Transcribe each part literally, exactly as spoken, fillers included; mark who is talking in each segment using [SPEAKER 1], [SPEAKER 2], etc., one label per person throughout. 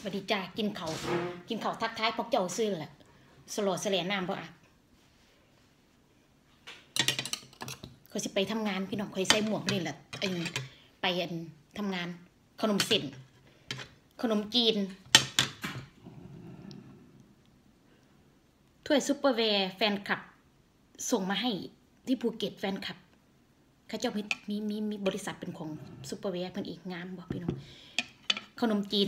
[SPEAKER 1] สวัสดีจ้ากินเขากินเขาทักท้ายพวกเจ้าซื้อแหละสโลดเสลียน้ำบ่อ่ะเขาสิไปทำงานพี่น้องคอยใส่หมวกนี่แหละไอ้ไปอันทำงานขนมเส้นขนมจีนถ้วยซุปเปอร์แวร์แฟนคลับส่งมาให้ที่ภูเก็ตแฟนคลับเขาเจ้ามีมีมีมีบริษัทเป็นของซุปเปอร์แวร์เพิ่นอีกงามบอกพี่น้องขนมจีน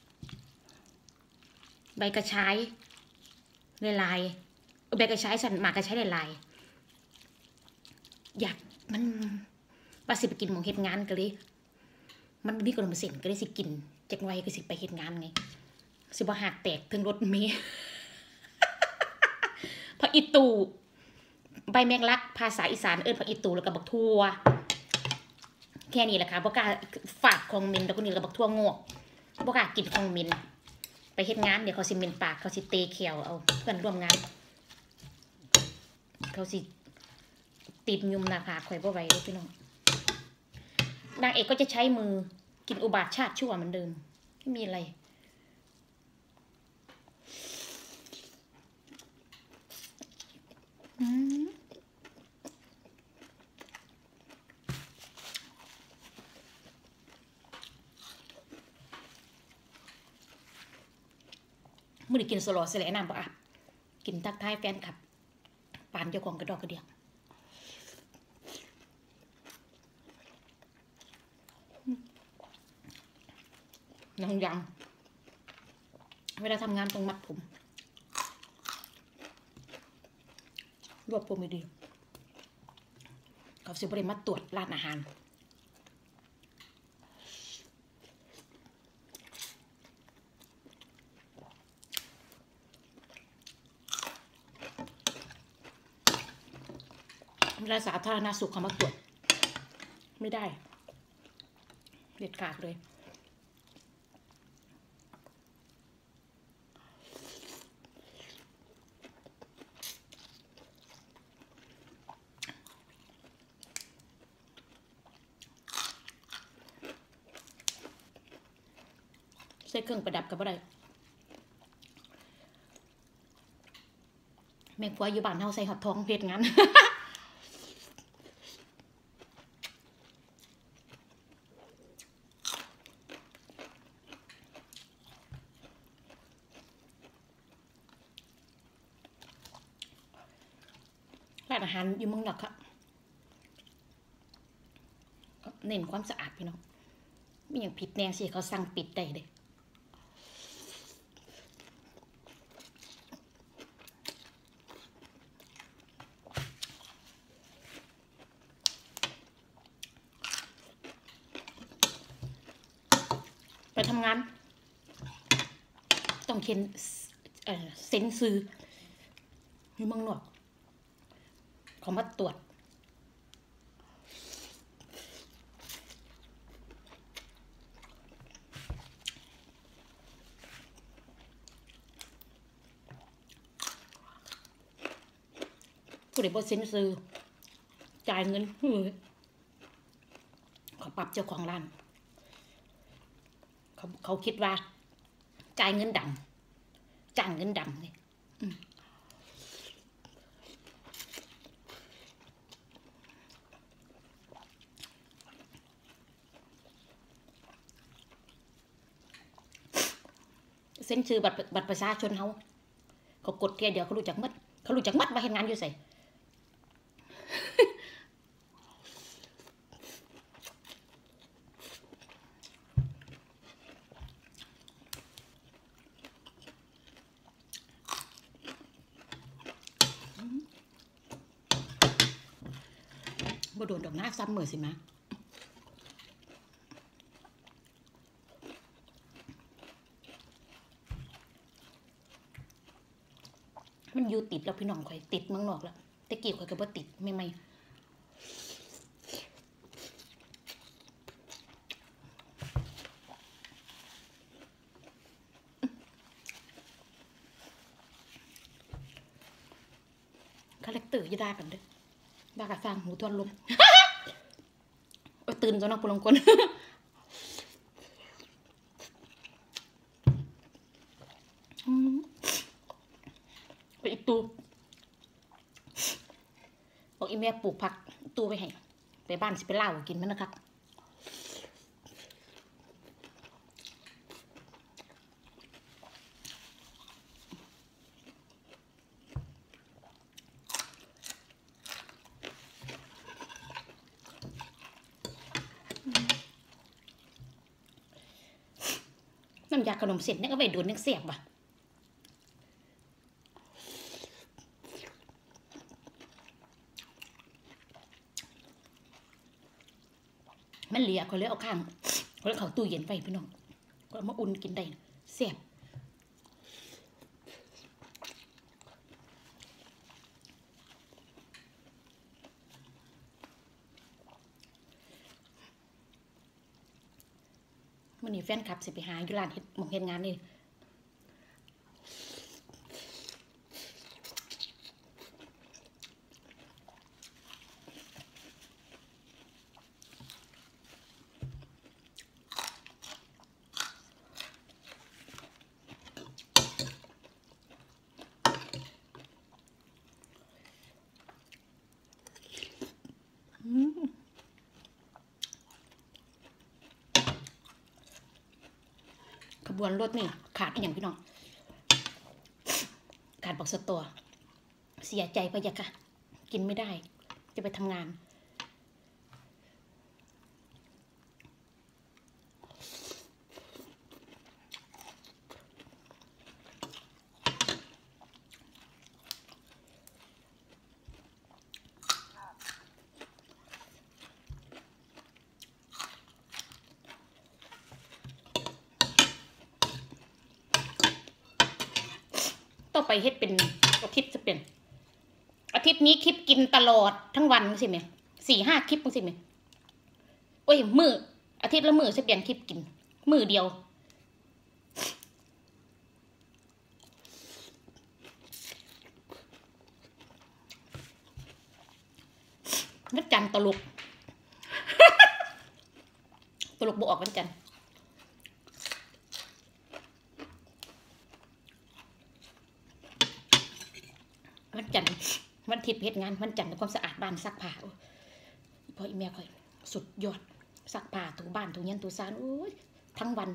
[SPEAKER 1] ใบกระชายลายลายใบกระชายสันหมากกระชายลายลายอยากมันว่าสิไปกินหมองเฮ็ดงานก็เลยมันมีขนมเส้นก็เลยสิกินจากไว้ก็สิไปเฮ็ดงานไงสิบ่หักแตกถึงรถเมล์ผักอีตูใบแมงลักภาษาอีสานเอิ้นผักอีตูแล้วก็บักทั่วแค่นี้แหละค่ะบ่กล้าฝากของมินแล้วคนนี้ก็บักทั่วงอกบ่กล้ากินของมินไปเฮ็ดงานเดี๋ยวเขาสิเมนปากเขาสิเตะเขียวเอาเพื่อนร่วมงานเขาสิตีบยุมหน้าผากข่อยบ่ไหวเลยพี่น้องนางเอกก็จะใช้มือกินอุบาทชาติชั่วเหมือนเดิมไม่มีอะไรมื่อได้กินสโลดเสลน้ำปะอ่ะกินทักทายแฟนคลับปานเจ้าของกระดอกกระเดียกยังยังเวลาทำงานต้องมัดผมรวบผมไม่ดีเขาสิบริมัดตรวจร้านอาหารเวลาสาธารณสุขเขามาตรวจไม่ได้เด็ดขาดเลยใส่เครื่องประดับกับอะไรแม่ผัวอยู่บ้านเฮาใส่หอดทองเพชรงานร้านอาหารอยู่เมืองนอกครับเน้นความสะอาดพี่น้องมีอย่างผิดแนงสิเขาสั่งปิดได้เลยไปทำงานต้องเขียนเซ็นซื้ออยู่เมืองนอกเขามาตรวจผู้ใดบ่เซ็นซื้อจ่ายเงินเขาปรับเจ้าของร้านเขาเขาคิดว่าจ่ายเงินดำจ้างเงินดำเลยเซ็นชื่อบัตรบัตรประชาชนเขาเขากดแค่เดียวเขารู้จักมัดเขารู้จักมัดว่าเห็นงานอยู่ใส่บ่โดนดอกหน้าซ้ำเหมือนสิมะมันอยู่ติดแล้วพี่น้องข่อยติดเมืองนอกแล้วแต่กี้ข่อยก็บ่ติดไม่ไม่คาแรคเตอร์จะได้กันเด้อบ้ากระสร้างหูทวนลมตื่นจนนักปุลงคนไปอีกตูบอกอีแม่ปลูกผักตูไปให้ไปบ้านสิไปเล่ากินมันนะครับน้ำยาขนมเส้นนี่ก็ไปดูนึกเสียบว่ะมันเหลียเขาเลยเอาข้างเขาเลยเขาตู้เย็นไว้พี่น้องก็มาอุ่นกินได้เสียบวันนี้แฟนคลับสิไปหาอยู่ร้านเฮ็ดหมองเฮ็ดงานนี่ขบวนรถนี่ขาดอีกอย่างพี่น้องขาดบอกสตอเสียใจไปยะค่ะกินไม่ได้จะไปทำงานต้องไปเฮ็ดเป็นอาทิตย์จะเป็นอาทิตย์นี้คลิปกินตลอดทั้งวันสิไหมสี่ห้าคลิปสิไหมโอ้ยมืออาทิตย์ละมือจะเปลี่ยนคลิปกินมือเดียววันจันทร์ตลกตลกบออกวันจันทร์วันจันทร์วันอาทิตย์เฮ็ดงานวันจันทร์ทำความสะอาดบ้านซักผ้าพออีเมลค่อยสุดยอดซักผ้าถูบ้านถูยันถูซานโอ้ยทั้งวัน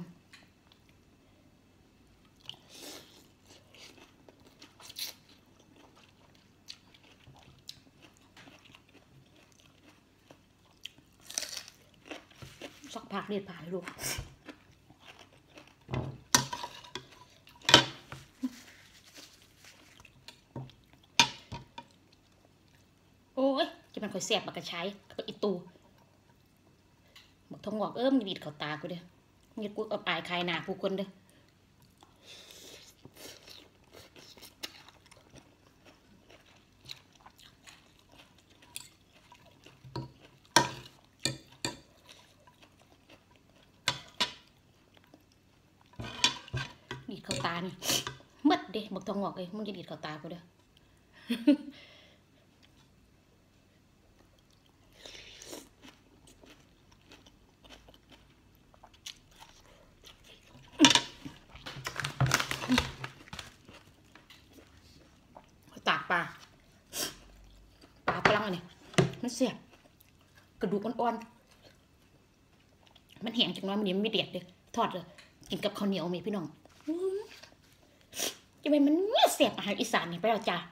[SPEAKER 1] ซักผ้าเรียดผ้าเลยลูกโอ้ยจะมันค่อยแสบมันก็ใช้กับอีตูบอกทองบอกเอิ้มมีดเขาตากูเด้อมีดกูเอาปลายคายหนาผู้คนเด้อดีดเขาตานี่มัดเด้บอกทองบอกเลยมึงจะดีดเขาตากูเด้อตากปลาปลาปลังอันนี้มันเสียบกระดูกอ่อนๆมันแห้งจังน้อยมันนี้มันไม่เด็ดเลยทอดเลยกินกับข้าวเหนียวมีพี่น้องจะเป็นมันเนี่ยเสียบอาหารอีสานนี่ไปแล้วจ้า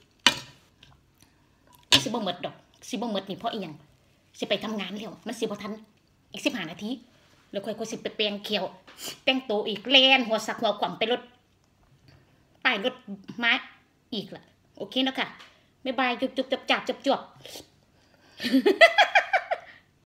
[SPEAKER 1] สิบ่หมดดอกสิบ่หมดนี่เพราะอีหยังสิไปทำงานแล้วมันสิบ่ทันอีกสิบห้านาทีแล้วค่อยก็สิไปแปรงเขียวแปรงโตอีกแลนหัวสักหัวขวางไปรถป้ายรถม้าอีกล่ะโอเคนะค่ะบ๊ายบายจุบจุบจับจับจับจวบ